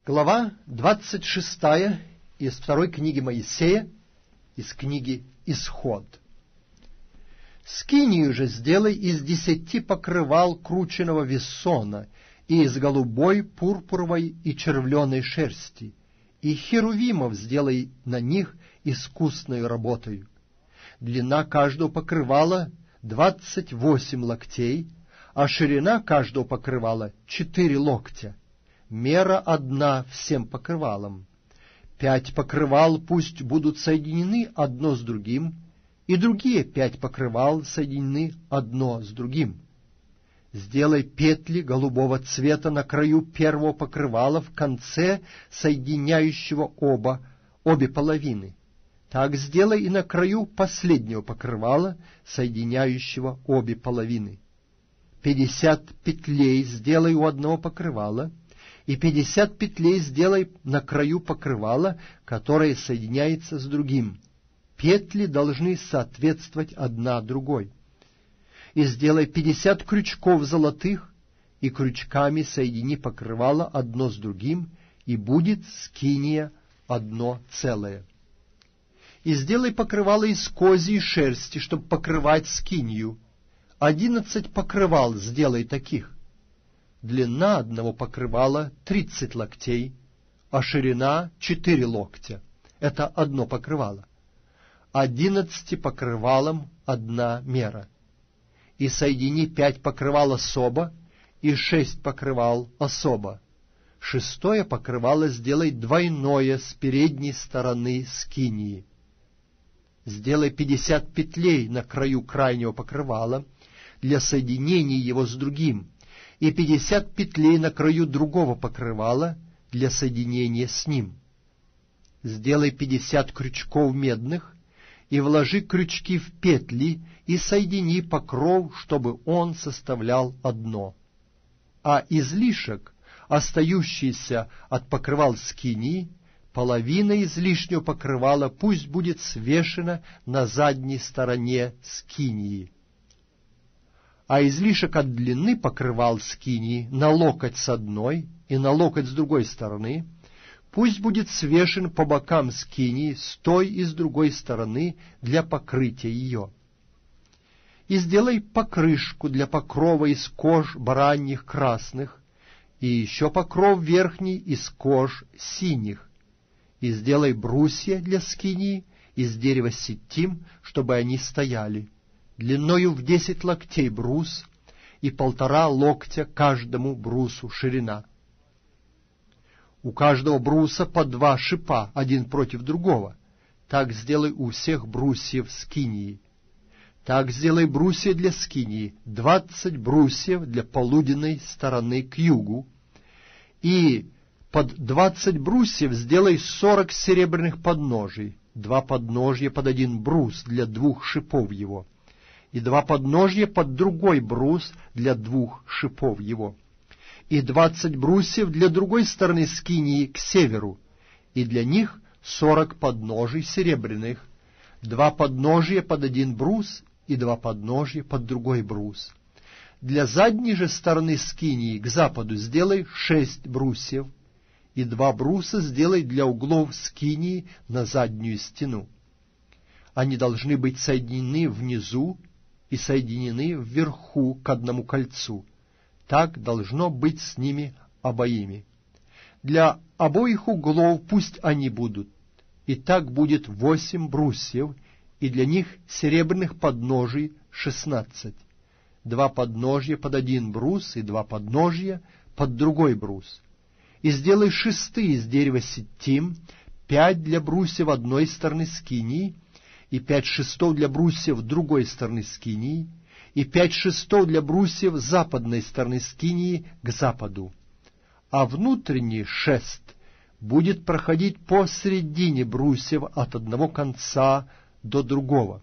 Глава 26 из второй книги Моисея, из книги «Исход». «Скинию же сделай из 10 покрывал крученого вессона и из голубой, пурпуровой и червленой шерсти, и херувимов сделай на них искусной работою. Длина каждого покрывала 28 локтей, а ширина каждого покрывала 4 локтя. Мера одна всем покрывалам. 5 покрывал пусть будут соединены одно с другим, и другие 5 покрывал соединены одно с другим. Сделай петли голубого цвета на краю первого покрывала в конце соединяющего обе половины. Так сделай и на краю последнего покрывала, соединяющего обе половины. 50 петлей сделай у одного покрывала, и 50 петлей сделай на краю покрывала, которое соединяется с другим. Петли должны соответствовать одна другой. И сделай 50 крючков золотых, и крючками соедини покрывало одно с другим, и будет скиния одно целое. И сделай покрывало из козьей шерсти, чтобы покрывать скинию. 11 покрывал сделай таких. Длина одного покрывала 30 локтей, а ширина 4 локтя. Это одно покрывало. 11 покрывалам одна мера. И соедини 5 покрывал особо, и 6 покрывал особо. 6 покрывало сделай двойное с передней стороны скинии. Сделай 50 петлей на краю крайнего покрывала для соединения его с другим, и 50 петлей на краю другого покрывала для соединения с ним. Сделай 50 крючков медных, и вложи крючки в петли, и соедини покров, чтобы он составлял одно. А излишек, остающийся от покрывал скинии, половина излишнего покрывала пусть будет свешена на задней стороне скинии. А излишек от длины покрывал скинии на локоть с одной и на локоть с другой стороны пусть будет свешен по бокам скинии с той и с другой стороны для покрытия ее. И сделай покрышку для покрова из кож бараньих красных, и еще покров верхний из кож синих. И сделай брусья для скинии из дерева ситим, чтобы они стояли. Длиною в 10 локтей брус, и 1,5 локтя каждому брусу ширина. У каждого бруса по 2 шипа, один против другого. Так сделай у всех брусьев скинии. Так сделай брусья для скинии, 20 брусьев для полуденной стороны к югу, и под 20 брусьев сделай 40 серебряных подножий, 2 подножья под 1 брус для 2 шипов его, и 2 подножья под другой брус для 2 шипов его, и 20 брусьев для другой стороны скинии к северу, и для них 40 подножий серебряных, 2 подножья под 1 брус и 2 подножья под другой брус. Для задней же стороны скинии к западу сделай 6 брусьев, и 2 бруса сделай для углов скинии на заднюю стену. Они должны быть соединены внизу и соединены вверху к одному кольцу. Так должно быть с ними обоими. Для обоих углов пусть они будут, и так будет 8 брусьев, и для них серебряных подножий 16. 2 подножья под 1 брус и 2 подножья под другой брус. И сделай шесты из дерева ситим, 5 для брусьев одной стороны скинии, и 5 шестов для брусьев другой стороны скинии, и 5 шестов для брусьев западной стороны скинии к западу. А внутренний шест будет проходить посредине брусьев от одного конца до другого.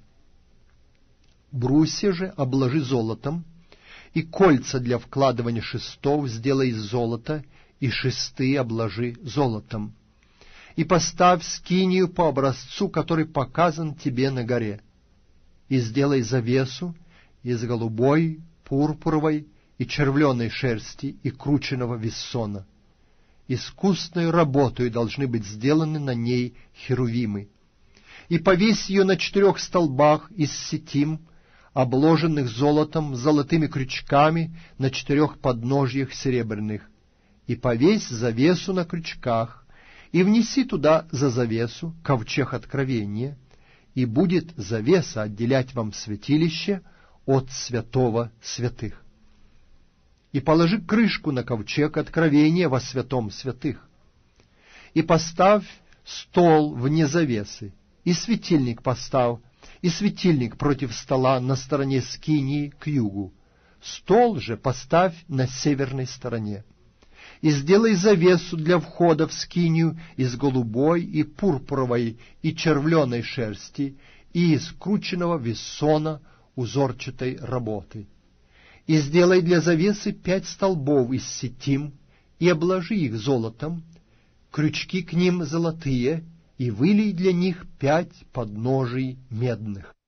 Брусья же обложи золотом, и кольца для вкладывания шестов сделай из золота, и шесты обложи золотом. И поставь скинию по образцу, который показан тебе на горе. И сделай завесу из голубой, пурпуровой и червленой шерсти и крученого вессона. искусной работой должны быть сделаны на ней херувимы. И повесь ее на 4 столбах из сетим, обложенных золотом, с золотыми крючками на 4 подножьях серебряных. И повесь завесу на крючках, и внеси туда за завесу ковчег откровения, и будет завеса отделять вам святилище от святого святых. И положи крышку на ковчег откровения во святом святых. И поставь стол вне завесы, и светильник поставь, и светильник против стола на стороне скинии к югу. Стол же поставь на северной стороне. И сделай завесу для входа в скинию из голубой и пурпуровой и червленой шерсти и из крученного вессона узорчатой работы. И сделай для завесы 5 столбов из сетим, и обложи их золотом, крючки к ним золотые, и вылей для них 5 подножий медных.